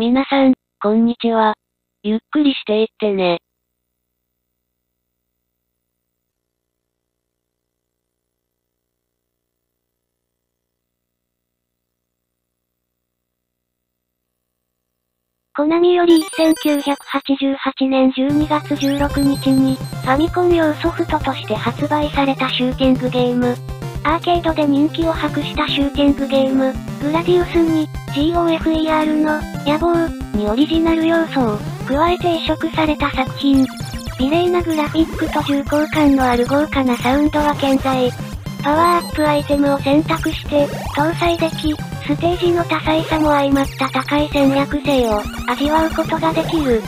皆さん、こんにちは。ゆっくりしていってね。コナミより1988年12月16日に、ファミコン用ソフトとして発売されたシューティングゲーム。アーケードで人気を博したシューティングゲーム、グラディウスに、GOFER の、野望にオリジナル要素を加えて移植された作品。美麗なグラフィックと重厚感のある豪華なサウンドは健在。パワーアップアイテムを選択して、搭載でき、ステージの多彩さも相まった高い戦略性を味わうことができる。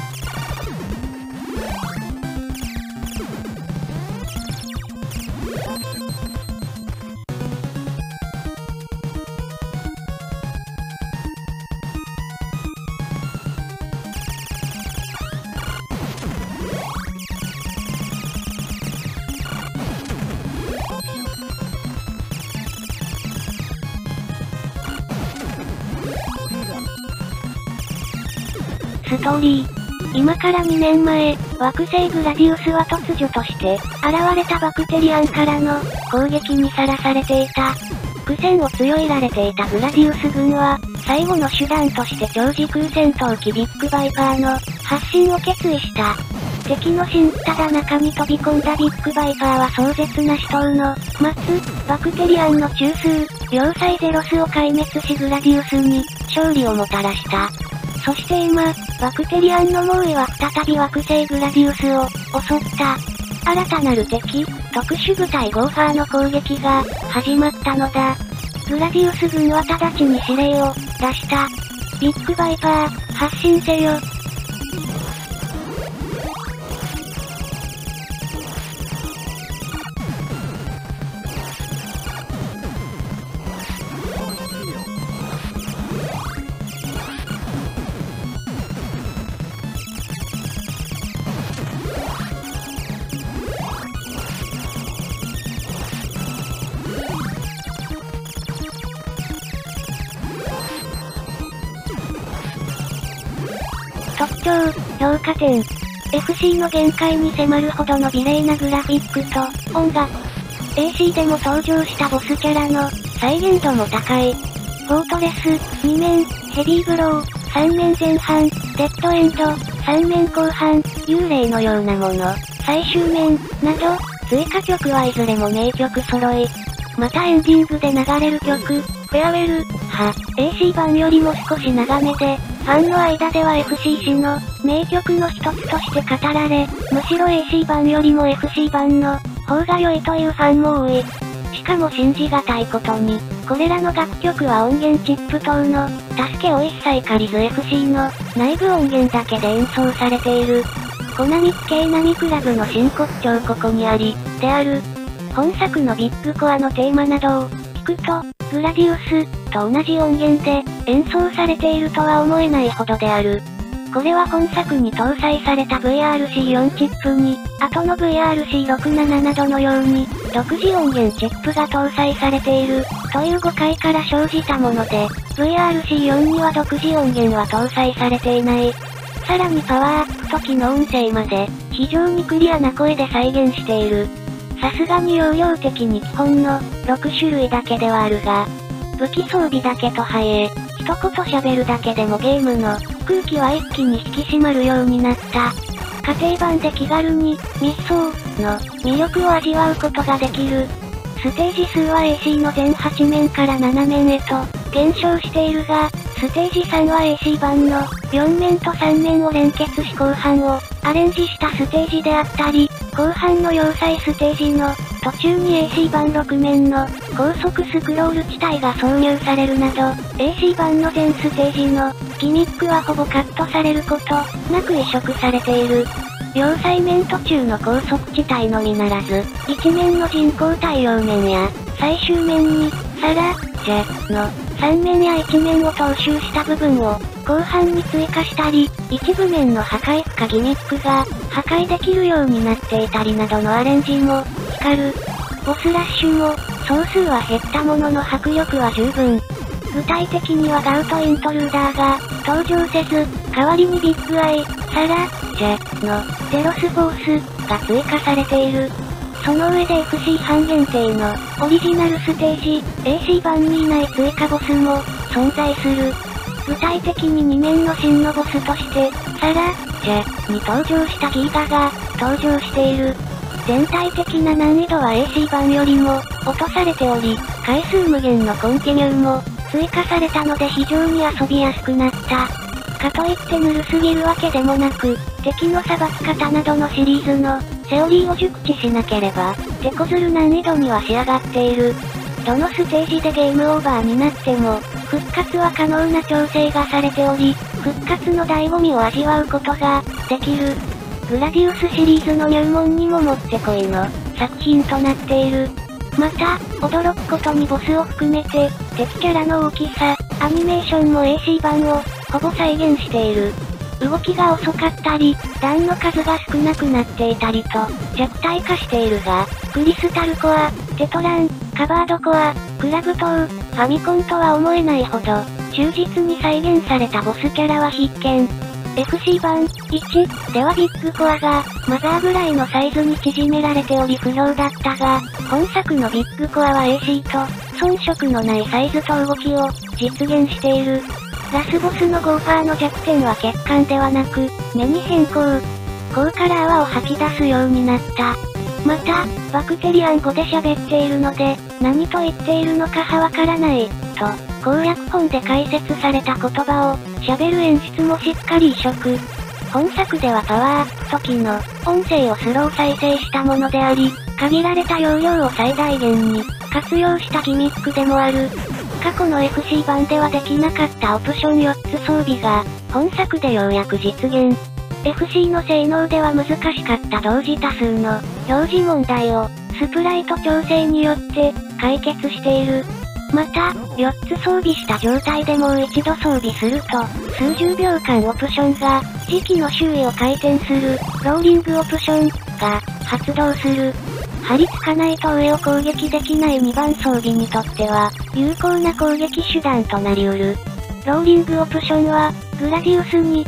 ストーリー。今から2年前、惑星グラディウスは突如として、現れたバクテリアンからの攻撃にさらされていた。苦戦を強いられていたグラディウス軍は、最後の手段として超時空戦闘機ビッグバイパーの発進を決意した。敵の新ただ中に飛び込んだビッグバイパーは壮絶な死闘の待つバクテリアンの中枢、要塞ゼロスを壊滅しグラディウスに勝利をもたらした。そして今、バクテリアンの猛威は再び惑星グラディウスを襲った。新たなる敵、特殊部隊ゴーファーの攻撃が始まったのだ。グラディウス軍は直ちに指令を出した。ビッグバイパー、発進せよ。特徴、評価点。FC の限界に迫るほどの美麗なグラフィックと音楽。AC でも登場したボスキャラの再現度も高い。フォートレス、2面、ヘビーブロー、3面前半、デッドエンド、3面後半、幽霊のようなもの、最終面、など、追加曲はいずれも名曲揃い。またエンディングで流れる曲、フェアウェル、AC 版よりも少し長めで、ファンの間では FC 史の名曲の一つとして語られ、むしろ AC 版よりも FC 版の方が良いというファンも多い。しかも信じがたいことに、これらの楽曲は音源チップ等の助けを一切借りず FC の内部音源だけで演奏されている。コナミ系ナミクラブの真骨頂ここにあり、である。本作のビッグコアのテーマなどを聞くと、グラディウスと同じ音源で演奏されているとは思えないほどである。これは本作に搭載された VRC4 チップに、後の VRC67 などのように、独自音源チップが搭載されている、という誤解から生じたもので、VRC4 には独自音源は搭載されていない。さらにパワーアップと機能音声まで、非常にクリアな声で再現している。さすがに容量的に基本の6種類だけではあるが、武器装備だけとはいえ、一言喋るだけでもゲームの空気は一気に引き締まるようになった。家庭版で気軽に密相の魅力を味わうことができる。ステージ数は AC の全8面から7面へと減少しているが、ステージ3は AC 版の4面と3面を連結し後半をアレンジしたステージであったり、後半の要塞ステージの途中に AC 版6面の高速スクロール地帯が挿入されるなど、AC 版の全ステージのギミックはほぼカットされることなく移植されている。要塞面途中の高速地帯のみならず、一面の人工太陽面や最終面にサラ、ジェの3面や1面を踏襲した部分を後半に追加したり、一部面の破壊不可ギミックが破壊できるようになっていたりなどのアレンジも光る。ボスラッシュも総数は減ったものの迫力は十分。 具体的にはガウトイントルーダーが登場せず、代わりにビッグアイ、サラ、ジェのテロスフォースが追加されている。その上で FC 半限定のオリジナルステージ、AC 版にいない追加ボスも存在する。具体的に2面の真のボスとして、サラ、ジェに登場したギーガが登場している。全体的な難易度は AC 版よりも落とされており、回数無限のコンティニューも追加されたので非常に遊びやすくなった。かといってぬるすぎるわけでもなく、敵のさばき方などのシリーズのセオリーを熟知しなければ、手こずる難易度には仕上がっている。どのステージでゲームオーバーになっても、復活は可能な調整がされており、復活の醍醐味を味わうことができる。グラディウスシリーズの入門にももってこいの作品となっている。また、驚くことにボスを含めて、敵キャラの大きさ、アニメーションも AC 版をほぼ再現している。動きが遅かったり、弾の数が少なくなっていたりと、弱体化しているが、クリスタルコア、テトラン、カバードコア、クラブトウ、ファミコンとは思えないほど、忠実に再現されたボスキャラは必見。FC 版1ではビッグコアがマザーぐらいのサイズに縮められており不評だったが、本作のビッグコアは AC と遜色のないサイズと動きを実現している。ラスボスのゴーファーの弱点は血管ではなく目に変更。口から泡を吐き出すようになった。また、バクテリアン語で喋っているので、何と言っているのかはわからない、と、攻略本で解説された言葉を、喋る演出もしっかり移植。本作ではパワーアップ時の音声をスロー再生したものであり、限られた容量を最大限に活用したギミックでもある。過去の FC 版ではできなかったオプション4つ装備が、本作でようやく実現。FC の性能では難しかった同時多数の表示問題をスプライト調整によって解決している。また、4つ装備した状態でもう一度装備すると、数十秒間オプションが時期の周囲を回転するローリングオプションが発動する。張り付かないと上を攻撃できない2番装備にとっては有効な攻撃手段となりうる。ローリングオプションは、グラディウスに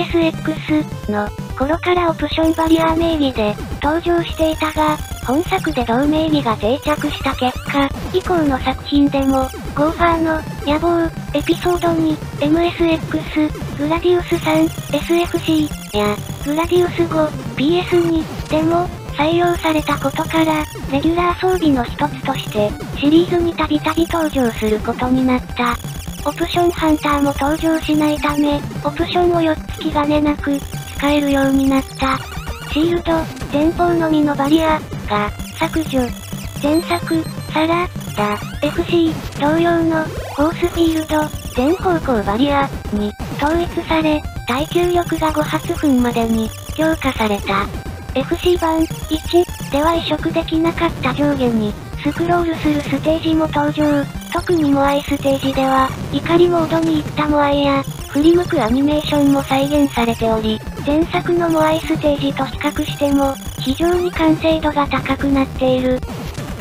MSX の頃からオプションバリアー名義で登場していたが、本作で同名義が定着した結果、以降の作品でも、ゴーファーの野望エピソード2 MSX、グラディウス3 SFC や、グラディウス5 PS2 でも採用されたことから、レギュラー装備の一つとして、シリーズにたびたび登場することになった。オプションハンターも登場しないため、オプションを4つ気兼ねなく、使えるようになった。シールド、前方のみのバリア、が、削除。前作、サラ、ダ、FC、同様の、フォースフィールド、全方向バリア、に、統一され、耐久力が5発分までに、強化された。FC 版、1、では移植できなかった上下に、スクロールするステージも登場。特にモアイステージでは、怒りモードに行ったモアイや、振り向くアニメーションも再現されており、前作のモアイステージと比較しても、非常に完成度が高くなっている。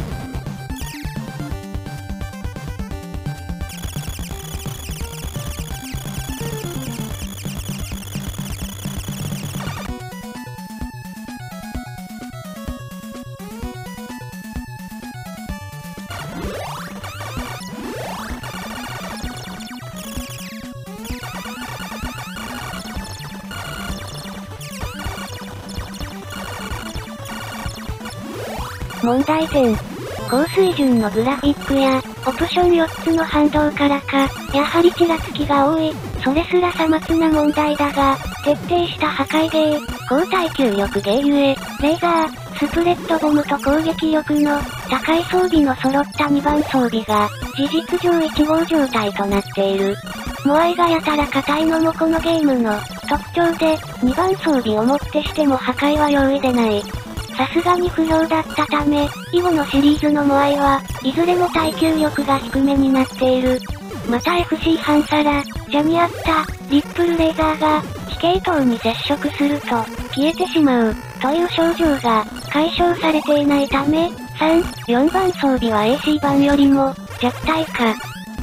問題点。高水準のグラフィックや、オプション4つの反動からか、やはりちらつきが多い、それすらさまつな問題だが、徹底した破壊ゲー、高耐久力ゲーゆえ、レーザー、スプレッドボムと攻撃力の高い装備の揃った2番装備が、事実上1号状態となっている。モアイがやたら硬いのもこのゲームの特徴で、2番装備をもってしても破壊は容易でない。さすがに不評だったため、以後のシリーズのモアイは、いずれも耐久力が低めになっている。また FC ハンサラ、ジャにあった、リップルレーザーが、非系統に接触すると、消えてしまう、という症状が、解消されていないため、3、4番装備は AC 版よりも、弱体化。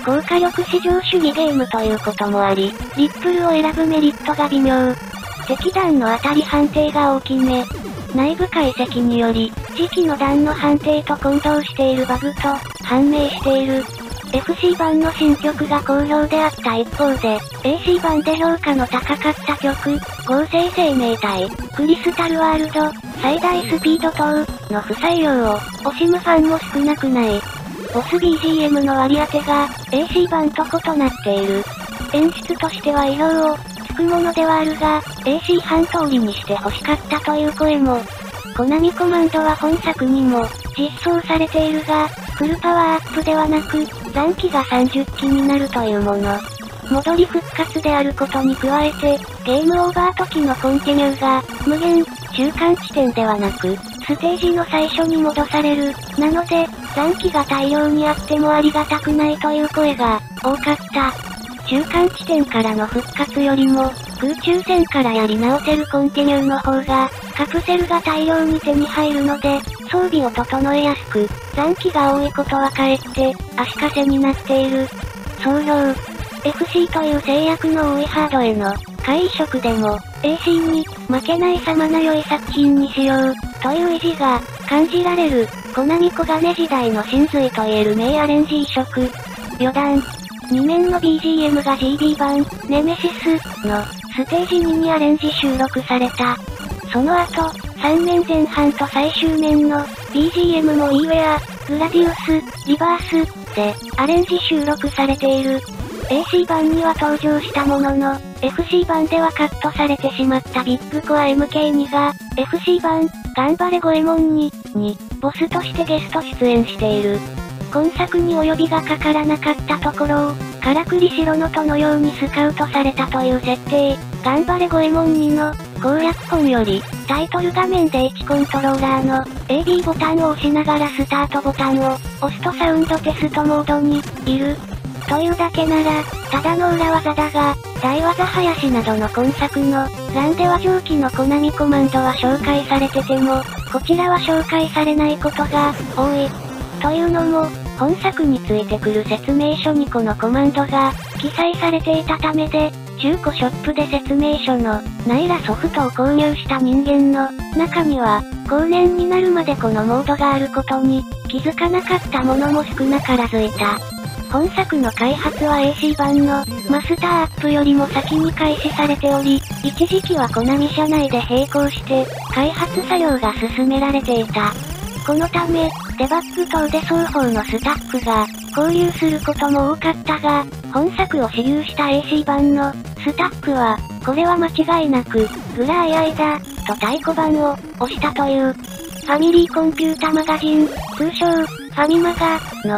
高火力至上主義ゲームということもあり、リップルを選ぶメリットが微妙。敵弾の当たり判定が大きめ。内部解析により、次期の弾の判定と混同しているバグと判明している。FC 版の新曲が好評であった一方で、AC 版で評価の高かった曲、合成生命体、クリスタルワールド、最大スピード等の不採用を惜しむファンも少なくない。ボス BGM の割り当てが AC 版と異なっている。演出としては意表をつくものではあるが、AC 半通りにして欲しかったという声も。コナミコマンドは本作にも実装されているが、フルパワーアップではなく、残機が30機になるというもの。戻り復活であることに加えて、ゲームオーバー時のコンティニューが、無限、中間地点ではなく、ステージの最初に戻される。なので、残機が大量にあってもありがたくないという声が多かった。中間地点からの復活よりも、空中戦からやり直せるコンティニューの方が、カプセルが大量に手に入るので、装備を整えやすく、残機が多いことはかえって、足かせになっている。総評。FC という制約の多いハードへの、回移植でも、AC に負けない様な良い作品にしよう、という意地が感じられる、コナミ小金時代の真髄と言える名アレンジ移植。余談。2面の BGM が GB 版、ネメシスのステージ2にアレンジ収録された。その後、3面前半と最終面の BGM も eWare、グラディウス、リバースでアレンジ収録されている。AC 版には登場したものの、FC 版ではカットされてしまったビッグコア MK2 が、FC 版、頑張れゴエモンに、ボスとしてゲスト出演している。今作にお呼びがかからなかったところを、からくり白のとのようにスカウトされたという設定、頑張れゴエモン2の攻略本より、タイトル画面で1コントローラーの AB ボタンを押しながらスタートボタンを押すとサウンドテストモードにいる。というだけなら、ただの裏技だが、大技林などの今作の、欄では上記のコナミコマンドは紹介されてても、こちらは紹介されないことが多い。というのも、本作についてくる説明書にこのコマンドが記載されていたためで、中古ショップで説明書のないらソフトを購入した人間の中には、後年になるまでこのモードがあることに気づかなかったものも少なからずいた。本作の開発は AC 版のマスターアップよりも先に開始されており、一時期はコナミ社内で並行して開発作業が進められていた。このため、デバッグ等で双方のスタッフが交流することも多かったが、本作を私有した AC 版のスタッフは、これは間違いなく、グラ AI だ、と太鼓判を押したという。ファミリーコンピュータマガジン、通称、ファミマガの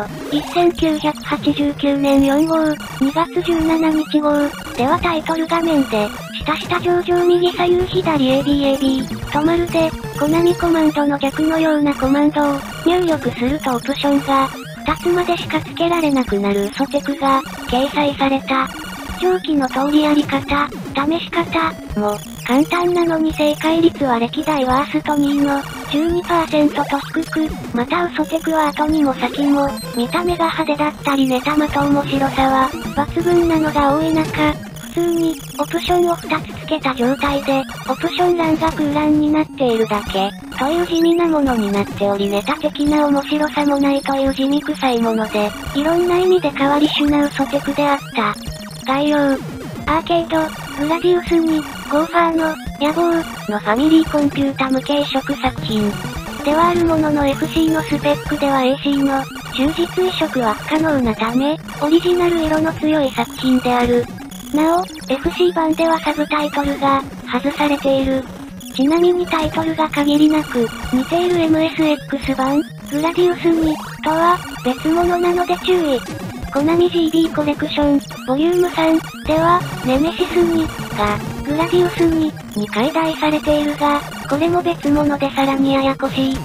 1989年4号、2月17日号ではタイトル画面で、下上上右左右左 ABAB とまるで、コナミコマンドの逆のようなコマンドを入力するとオプションが2つまでしか付けられなくなる嘘テクが掲載された。上記の通りやり方、試し方も簡単なのに正解率は歴代ワースト2位の 12% と低く、また嘘テクは後にも先も、見た目が派手だったりネタまと面白さは抜群なのが多い中、普通にオプションを2つ付けた状態で、オプション欄が空欄になっているだけ、という地味なものになっておりネタ的な面白さもないという地味臭いもので、いろんな意味で変わり種な嘘テクであった。概要。アーケード、グラディウスに、ゴーファーの、野望、のファミリーコンピュータ向け移植作品。ではあるものの FC のスペックでは AC の、忠実移植は不可能なため、オリジナル色の強い作品である。なお、FC 版ではサブタイトルが、外されている。ちなみにタイトルが限りなく、似ている MSX 版、グラディウスに、とは、別物なので注意。コナミ GB コレクション、ボリューム3では、ネメシス2が、グラディウス2に解題されているが、これも別物でさらにややこしい。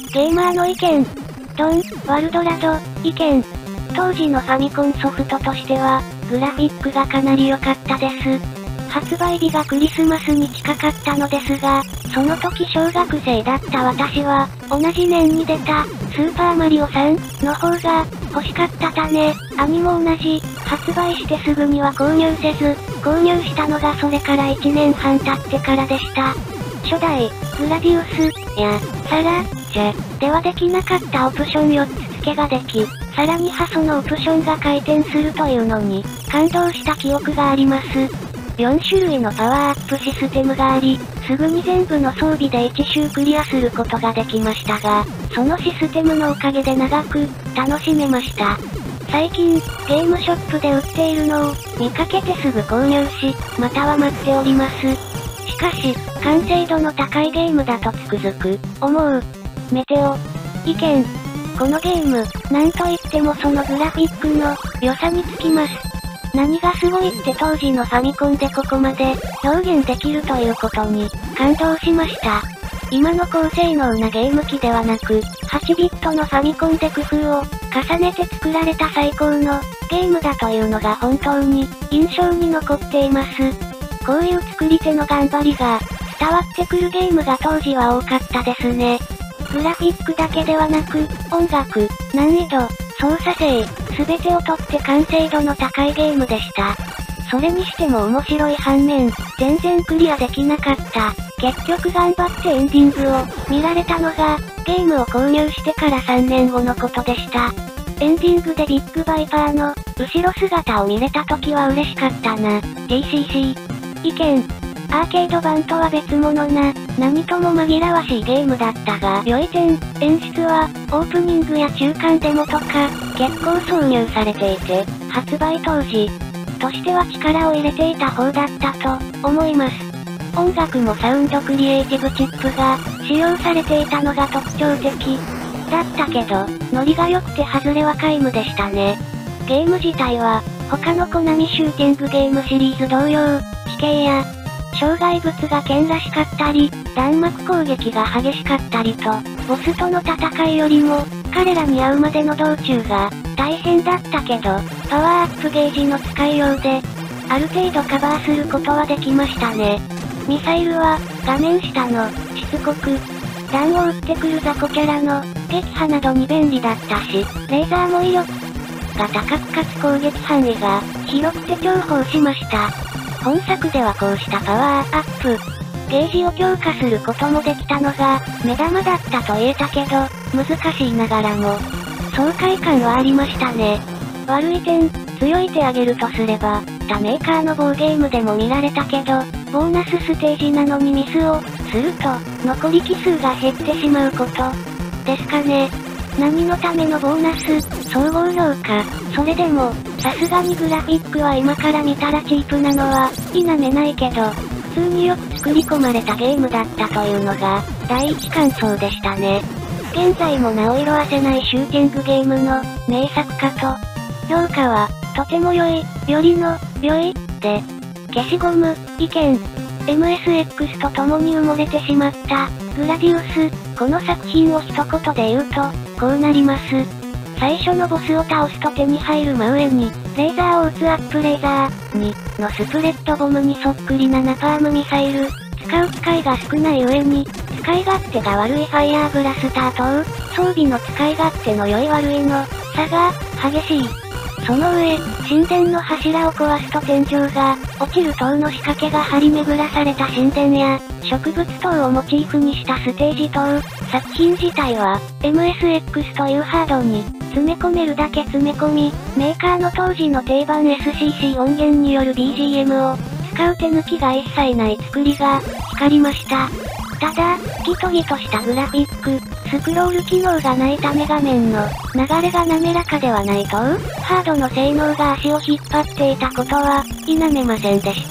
ゲーマーの意見。ドン、ワルドラド、意見。当時のファミコンソフトとしては、グラフィックがかなり良かったです。発売日がクリスマスに近かったのですが、その時小学生だった私は、同じ年に出た、スーパーマリオ3の方が欲しかったため、兄も同じ、発売してすぐには購入せず、購入したのがそれから1年半経ってからでした。初代、グラディウス、や、サラ、ではできなかったオプション4つ付けができ、さらにそのオプションが回転するというのに、感動した記憶があります。4種類のパワーアップシステムがあり、すぐに全部の装備で1周クリアすることができましたが、そのシステムのおかげで長く、楽しめました。最近、ゲームショップで売っているのを、見かけてすぐ購入し、または待っております。しかし、完成度の高いゲームだとつくづく、思う。メテオ。意見。このゲーム、なんといってもそのグラフィックの、良さにつきます。何がすごいって当時のファミコンでここまで表現できるということに感動しました。今の高性能なゲーム機ではなく、8ビットのファミコンで工夫を重ねて作られた最高のゲームだというのが本当に印象に残っています。こういう作り手の頑張りが伝わってくるゲームが当時は多かったですね。グラフィックだけではなく、音楽、難易度、操作性、すべてをとって完成度の高いゲームでした。それにしても面白い反面、全然クリアできなかった。結局頑張ってエンディングを見られたのが、ゲームを購入してから3年後のことでした。エンディングでビッグバイパーの後ろ姿を見れた時は嬉しかったな。TCC。意見。アーケード版とは別物な、何とも紛らわしいゲームだったが、良い点、演出は、オープニングや中間デモとか、結構挿入されていて、発売当時、としては力を入れていた方だったと、思います。音楽もサウンドクリエイティブチップが、使用されていたのが特徴的。だったけど、ノリが良くて外れは皆無でしたね。ゲーム自体は、他のコナミシューティングゲームシリーズ同様、地形や、障害物が剣らしかったり、弾幕攻撃が激しかったりと、ボスとの戦いよりも、彼らに会うまでの道中が、大変だったけど、パワーアップゲージの使いようで、ある程度カバーすることはできましたね。ミサイルは、画面下の、しつこく、弾を撃ってくる雑魚キャラの、撃破などに便利だったし、レーザーも威力が高くかつ攻撃範囲が、広くて重宝しました。本作ではこうしたパワーアップ、ゲージを強化することもできたのが、目玉だったと言えたけど、難しいながらも、爽快感はありましたね。悪い点、強いてあげるとすれば、他メーカーの某ゲームでも見られたけど、ボーナスステージなのにミスをすると、残り機数が減ってしまうこと、ですかね。何のためのボーナス、総合評価、それでも、さすがにグラフィックは今から見たらチープなのは、否めないけど、普通によく作り込まれたゲームだったというのが、第一感想でしたね。現在もなお色褪せないシューティングゲームの、名作かと。評価は、とても良い、よりの、良い、で、消しゴム、意見。MSX と共に埋もれてしまった、グラディウス、この作品を一言で言うと、こうなります。最初のボスを倒すと手に入る真上に、レーザーを撃つアップレーザー、に、のスプレッドボムにそっくりなナパームミサイル、使う機会が少ない上に、使い勝手が悪いファイヤーブラスター等、装備の使い勝手の良い悪いの、差が、激しい。その上、神殿の柱を壊すと天井が、落ちる等の仕掛けが張り巡らされた神殿や、植物等をモチーフにしたステージ等、作品自体は、MSX というハードに、詰め込めるだけ詰め込み、メーカーの当時の定番 SCC 音源による BGM を、使う手抜きが一切ない作りが、光りました。ただ、ギトギトしたグラフィック、スクロール機能がないため画面の流れが滑らかではないと、ハードの性能が足を引っ張っていたことは否めませんでした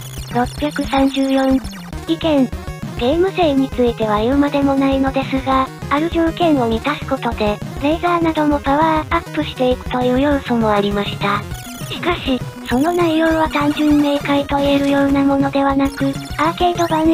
。634意見。ゲーム性については言うまでもないのですが、ある条件を満たすことで、レーザーなどもパワーアップしていくという要素もありました。しかし、その内容は単純明快と言えるようなものではなく、アーケード版や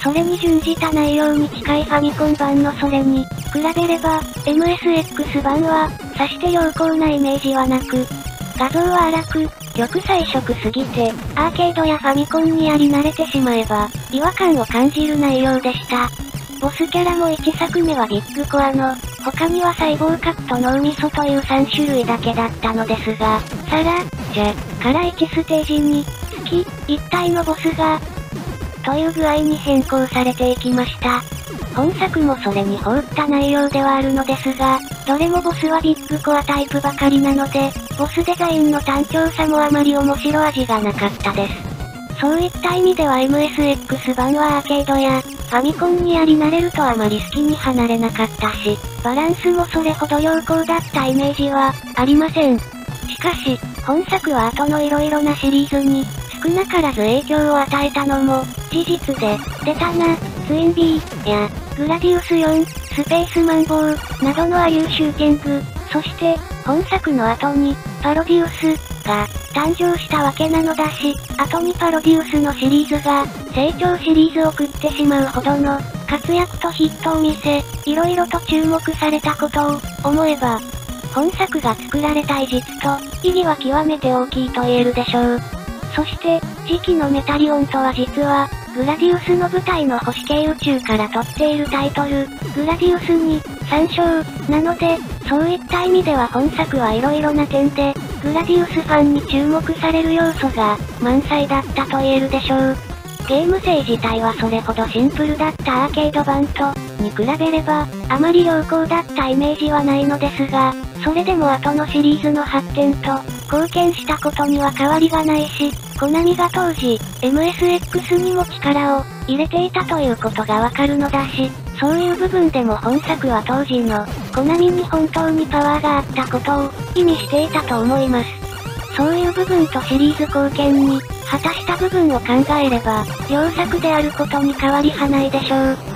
それに準じた内容に近いファミコン版のそれに、比べれば、MSX 版は、さして良好なイメージはなく、画像は荒く、極彩色すぎて、アーケードやファミコンにやり慣れてしまえば、違和感を感じる内容でした。ボスキャラも1作目はビッグコアの、他には細胞核と脳みそという3種類だけだったのですが、さら、じゃ、から1ステージに、月、1体のボスが、という具合に変更されていきました。本作もそれに放った内容ではあるのですが、どれもボスはビッグコアタイプばかりなので、ボスデザインの単調さもあまり面白味がなかったです。そういった意味では MSX 版はアーケードや、ファミコンにやり慣れるとあまり好きに離れなかったし、バランスもそれほど良好だったイメージは、ありません。しかし、本作は後の色々なシリーズに、少なからず影響を与えたのも、事実で、デタナ、ツインビー、や、グラディウス4、スペースマンボウ、などのアユーシューティング、そして、本作の後に、パロディウス、が、誕生したわけなのだし、後にパロディウスのシリーズが、成長シリーズを食ってしまうほどの、活躍とヒットを見せ、色々と注目されたことを、思えば、本作が作られた意実と、意義は極めて大きいと言えるでしょう。そして、次期のメタリオンとは実は、グラディウスの舞台の星系宇宙から取っているタイトル、グラディウスに、参照、なので、そういった意味では本作は色々な点で、グラディウスファンに注目される要素が、満載だったと言えるでしょう。ゲーム性自体はそれほどシンプルだったアーケード版と、に比べれば、あまり良好だったイメージはないのですが、それでも後のシリーズの発展と、貢献したことには変わりがないし、コナミが当時、MSX にも力を入れていたということがわかるのだし、そういう部分でも本作は当時の、コナミに本当にパワーがあったことを、意味していたと思います。そういう部分とシリーズ貢献に、果たした部分を考えれば、良作であることに変わりはないでしょう。